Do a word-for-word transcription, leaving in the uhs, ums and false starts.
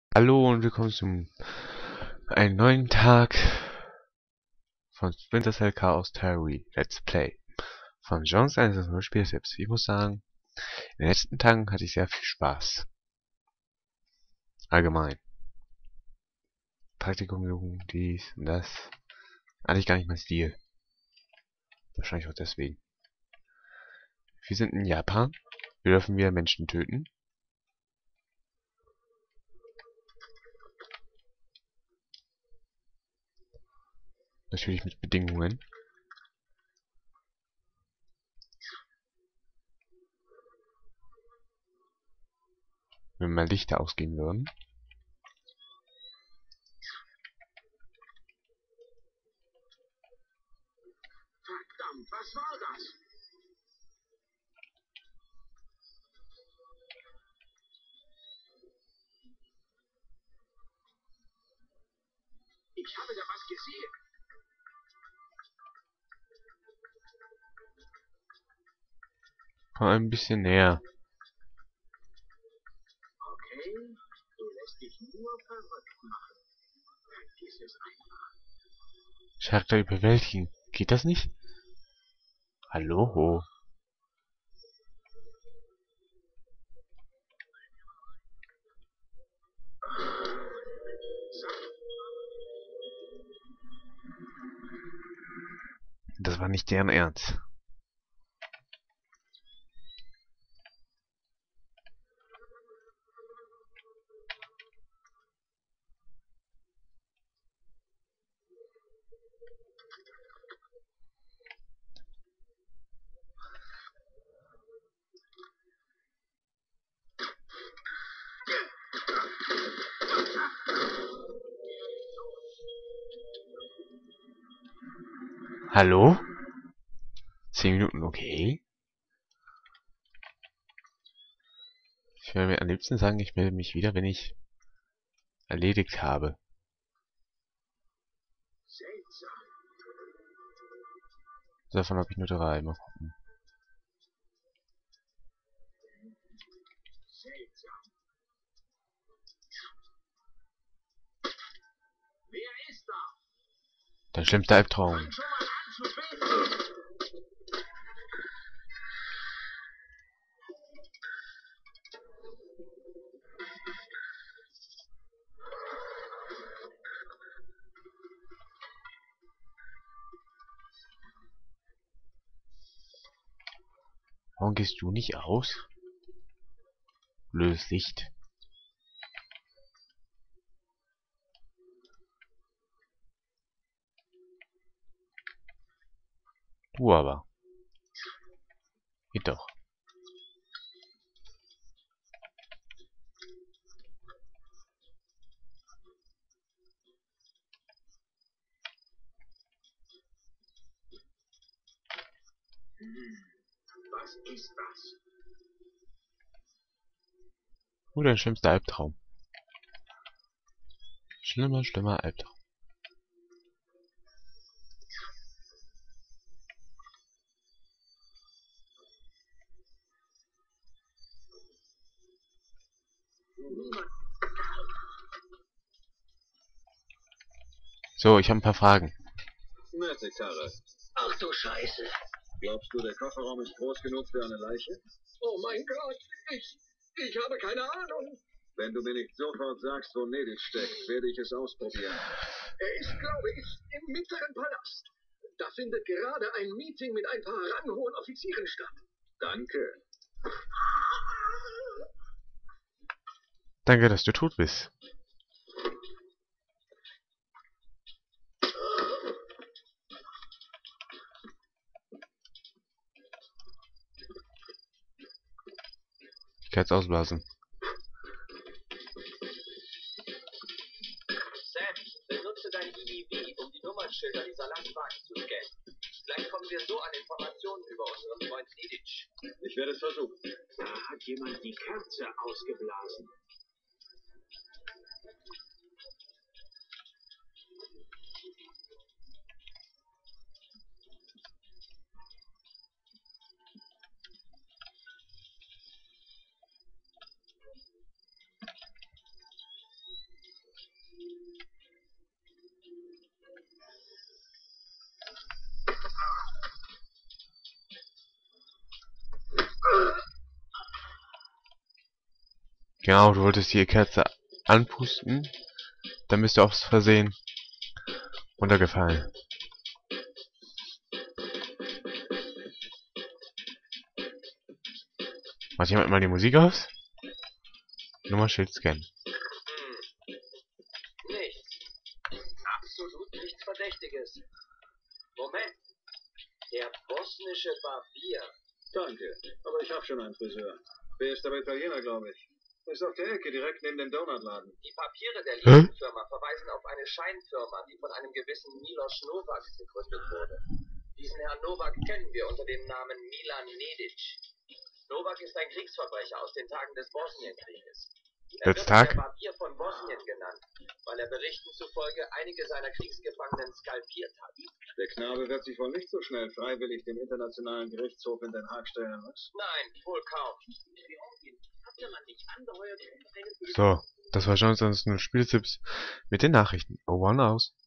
Hallo und willkommen zum einen neuen Tag von Splinter Cell Chaos Theory Let's Play von Jones eins punkt null Spieltipps. Ich muss sagen, in den letzten Tagen hatte ich sehr viel Spaß. Allgemein. Praktikum suchen, dies und das. Eigentlich gar nicht mein Stil. Wahrscheinlich auch deswegen. Wir sind in Japan. Wir dürfen wieder Menschen töten. Natürlich mit Bedingungen. Wenn mal Lichter ausgehen würden. Verdammt, was war das? Ich habe da was gesehen. Komm ein bisschen näher. Okay, du lässt dich nur verrückt machen. Vergiss es einfach. Charakter überwältigen. Geht das nicht? Hallo? Das war nicht deren Ernst. Hallo? Zehn Minuten, okay. Ich würde mir am liebsten sagen, ich melde mich wieder, wenn ich erledigt habe. Seltsam. Davon habe ich nur drei. Mal gucken. Seltsam. Wer ist da? Dein schlimmster Albtraum. Fang schon mal an zu beten. Warum gehst du nicht aus? Blödes Licht. Du aber. Geht doch. Hm, was ist das? Nur dein schlimmster Albtraum. Schlimmer, schlimmer Albtraum. Niemand. So, ich habe ein paar Fragen. Nette Karre. Ach du Scheiße. Glaubst du, der Kofferraum ist groß genug für eine Leiche? Oh mein Gott, ich, ich habe keine Ahnung. Wenn du mir nicht sofort sagst, wo Nedit steckt, werde ich es ausprobieren. Er ist, glaube ich, im mittleren Palast. Da findet gerade ein Meeting mit ein paar ranghohen Offizieren statt. Danke. Danke, dass du tot bist. Ich kann es ausblasen. Sam, benutze dein I I V, um die Nummernschilder dieser Lastwagen zu scannen. Vielleicht kommen wir so an Informationen über unseren Freund Neditsch. Ich werde es versuchen. Da hat jemand die Kerze ausgeblasen. Genau, du wolltest die Kerze anpusten. Dann bist du aus Versehen runtergefallen. Macht jemand mal die Musik aus? Nummernschild scannen. Hm. Nichts. Absolut nichts Verdächtiges. Moment. Der bosnische Barbier. Danke, aber ich habe schon einen Friseur. Wer ist aber Italiener, glaube ich. Ist auf der Ecke, direkt neben dem Donutladen. Die Papiere der Hä? Leasingfirma verweisen auf eine Scheinfirma, die von einem gewissen Milos Novak gegründet wurde. Diesen Herrn Novak kennen wir unter dem Namen Milan Nedic. Novak ist ein Kriegsverbrecher aus den Tagen des Bosnienkrieges. Er Jetzt wird Tag. der Barbier von Bosnien genannt, weil er Berichten zufolge einige seiner Kriegsgefangenen skalpiert hat. Der Knabe wird sich wohl nicht so schnell freiwillig dem Internationalen Gerichtshof in Den Haag stellen, was? Nein, wohl kaum. So, das war Johnsons Spieltipps mit den Nachrichten. Over und aus.